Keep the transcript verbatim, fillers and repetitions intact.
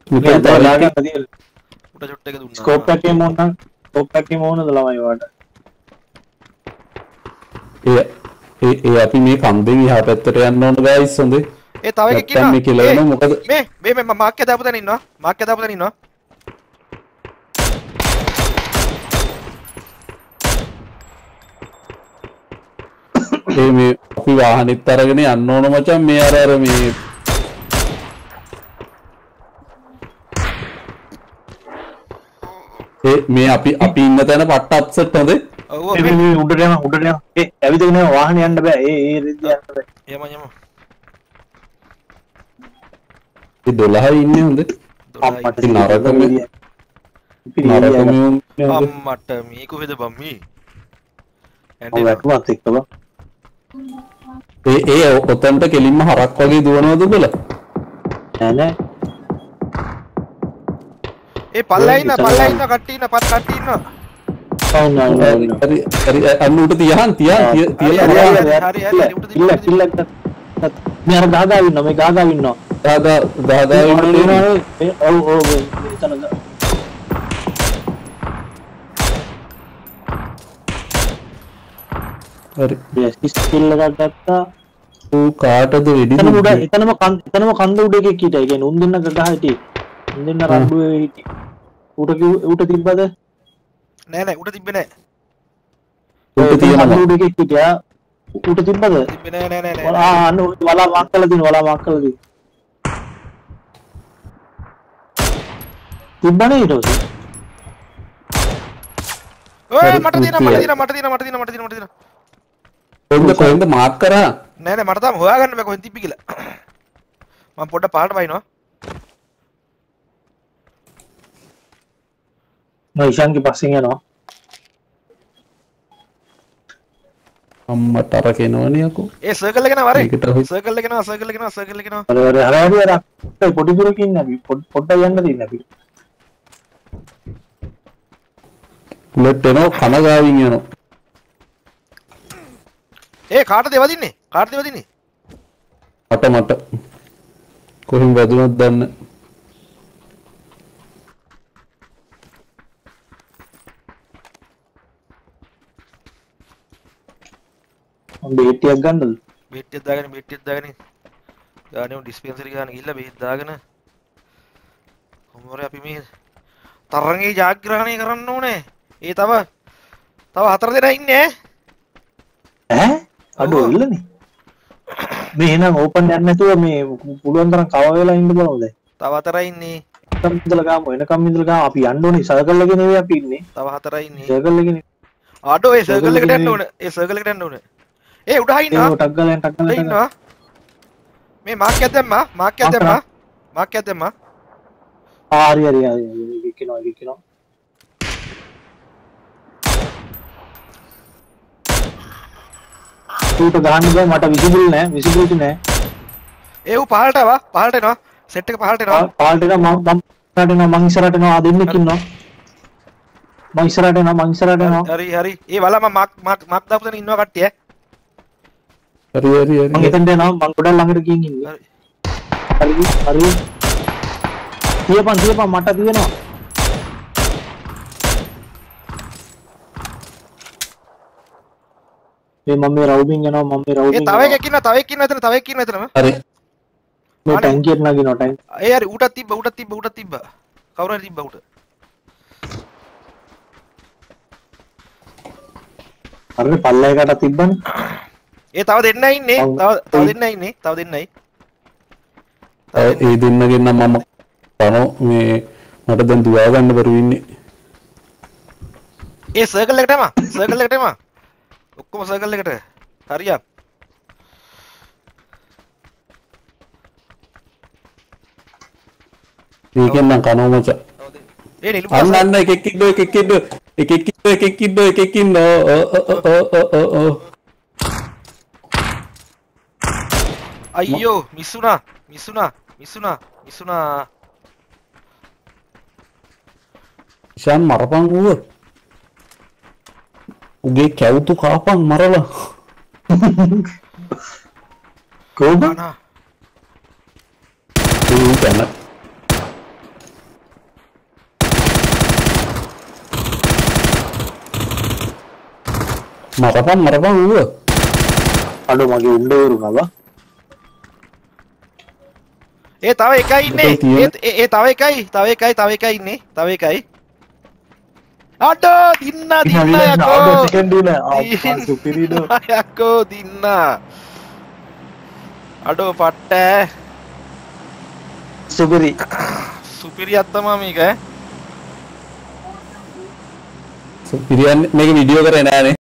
Mungkin ada tarik. lagi tadi. Udah shot එක දුන්නා. Scope එකේ මොන scope එකේ මොනද ළමයි වාට. ඒ ඒ ඒ අපි මේ කන්දෙන් එහා පැත්තට යන්න ඕන guys හොඳේ. ඒ තව එකෙක් නැත්තම් මේ කියලා ඉන්නවා. වෙනවා මොකද? මේ මේ මේ මාක් එක දාපු තැන ඉන්නවා. මාක් එක දාපු තැන ඉන්නවා. ඒ මේ අපි වාහනෙත් අරගෙන යන්න ඕන මචං මේ අර අර මේ ඒ මේ අපි අපි ඉන්න තැන පට්ට අප්සෙට් හොඳේ. ඔව් මේ මේ උඩට යනවා උඩට යනවා. ඒ ඇවිදගෙන යනවා වාහනේ යන්න බෑ. ඒ ඒ රෙද්ද යන්න බෑ. යම යම. ඒ දොළහයි ඉන්නේ හොඳේ. අම්මට නරකම නරකම අම්මට මේ කොහෙද බම් මේ? ඔව් වැටුවත් එක්ක බා. ඒ ඒ ඔතනට කෙලින්ම හරක් වගේ දුවනවද උඹලා? නෑ නෑ. ඒ පල්ලා ඉන්න පල්ලා ඉන්න කට්ටිය ඉන්න පත් කට්ටිය ඉන්නවා. ඔව් නෑ නෑ. හරි හරි අන්න උට තියහන් තියන් තියලා හරි හරි හරි උට කිල්ල කිල්ල මේ අර ගහගා ඉන්නවා මේ ගහගා ඉන්නවා. දාදා දාදා ඉන්නනේ. ඔව් ඔව් එතන හරි මේ ස්කිල් එකක් ගත්තා. ඌ කාටද වෙඩි එතනම උඩ එතනම එතනම කන්ද උඩ එකෙක් හිටියා. ඒ කියන්නේ උන් දෙන්න ගහ හිටියේ. උන් දෙන්න රණ්ඩුවේ හිටියේ. උට උට තිබ්බද? නෑ නෑ උට තිබ්බේ නෑ. උට තියෙනවා. උඩ එකෙක් හිටියා. උට තිබ්බද? තිබ්බේ නෑ නෑ නෑ. ආ අන්න වලා මාක් කරලා දින වලා මාක් කරලා දින. තිබ්බනේ ඊට පස්සේ. ඔය මට දිනා මට දිනා මට දිනා මට දිනා මට දිනා මට දිනා. කොහෙන්ද කොහෙන්ද මාක් කරා? නෑ නෑ මට තාම හොයාගන්න බෑ කොහෙන් තිබ්බි කියලා. මම පොඩ්ඩක් පාට වයින්නවා. මම ඉෂාන්ගේ පස්සෙන් යනවා. අම්මට අර කෙනවනේ අකෝ. ඒ සර්කල් එක නවරේ. ඒකට හොයි. සර්කල් එක නව සර්කල් එක නව සර්කල් එක නව. අර අර අර අර අර පොඩි දුරකින් ඉන්නේ අපි පොඩ්ඩක් යන්න දෙන්න අපි. බුලට් එනවා කන ගාවින් යනවා. ඒ කාටද වදින්නේ? කාටද වදින්නේ? මට මට කොහෙන් වැදුනොත් දන්න. මම බේට්ටියක් ගන්නද? බෙට්ටියක් දාගෙන බෙට්ටියක් දාගෙන ගානේ ඩිස්පෙන්සරි ගාන ගිහිල්ලා බෙහෙත් දාගෙන කොහොමද අපි මේ තරංගේ ජාග්‍රහණය කරන්න ඕනේ. ඒ තව තව හතර දෙනා ඉන්නේ ඈ. ඈ? අඩෝ ඉල්ලනේ. මේ එහෙනම් ඕපන් යන්න නැතුව මේ පුළුවන් තරම් කව වෙලා ඉන්න බලමු දැන්. තව හතරයි ඉන්නේ. එනකම් ඉඳලා ගාමු එනකම් ඉඳලා ගාමු අපි යන්න ඕනේ සර්කල් එකේ නෙවෙයි අපි ඉන්නේ. තව හතරයි ඉන්නේ. සර්කල් එකේ ආඩෝ ඒ සර්කල් එකට යන්න ඕනේ. ඒ සර්කල් එකට යන්න ඕනේ. ඒ උඩ හයින්නවා. ඒ ටක් ගාලා ටක් ගාලා ඉන්නවා. මේ මාක් එකක් දැම්මා. මාක් එකක් දැම්මා. මාක් එකක් දැම්මා. ආ හරි හරි හරි විකිනවා විකිනවා. ඌට ගහන්න බෑ මට විසිබල් නෑ විසිබිලිටි නෑ. ඒ ඌ පහළට ආවා. පහළට එනවා. සෙට් එක පහළට එනවා. පහළට එනවා මම මම ඉස්සරහට එනවා මං ඉස්සරහට එනවා ආ දෙන්නෙක් ඉන්නවා. මං ඉස්සරහට එනවා මං ඉස්සරහට එනවා. හරි හරි. ඒ වල මම මාක් මාක් මාක් දාපු තැන ඉන්නවා කට්ටිය. හරි හරි හරි. මං එතනට එනවා මං ගොඩක් ළඟට ගිහින් ඉන්නේ. හරි. හරි හරි. තියපන් තියපන් මට තියෙනවා. මේ මම මේ රවුමින් යනවා මම මේ ඒ රවුමින් තව එකෙක් ඉන්නවා. තව එකෙක් ඉන්නවා එතන. තව එකෙක් ඉන්නවා එතනම. හරි. මේ ටැංකියට නගිනවා ටැංක්. ඒ හරි ඌටත් තිබ්බ ඌටත් තිබ්බ ඌටත් තිබ්බ. කවුරු හරි තිබ්බ ඌට. හරිනේ පල්ලයකට තිබ්බනේ. ඒ තව දෙන්නයි ඉන්නේ. තව තව දෙන්නයි ඉන්නේ. තව දෙන්නයි. ඒ දෙන්නගෙන් නම් මම කනෝ මේ මට දැන් දුවා ගන්න බැරුව ඉන්නේ. ඒ සර්කල් එකට එම. සර්කල් එකට එම. ඔක්කොම සර්කල් එකට. හරියක්. ඒකෙන් නම් කනෝ මචං. ඒ නිලු අන්න අන්න එකෙක් ඉන්නෝ එකෙක් ඉන්නෝ එකෙක් ඉන්නෝ එකෙක් ඉන්නෝ එකෙක් ඉන්නෝ ඔ ඔ ඔ ඔ ඔ අයියෝ මිස්සුනා මිස්සුනා මිස්සුනා මිස්සුනා. ෂාන් මරපන් ඌව. උගේ කැවුතු කාපන් මරලා. කොහොමද? නා ඌ කන. මරපන් මරපන් ඌව. අඩෝ මගේ උණ්ඩ වරුණා බා. ඒ තව එකයි ඉන්නේ. ඔතන තියෙන. ඒ ඒ තව එකයි. තව එකයි තව එකයි ඉන්නේ. තව එකයි. අඩෝ දින්නා දින්නා යකෝ. සෙකන්ඩ් දින ආ සුපිරිඩෝ. යකෝ දින්නා. අඩෝ පට්ට. සුපිරි. සුපිරියක් තමයි මේක ඈ. පිරියන් මේක වීඩියෝ කරේ නෑනේ.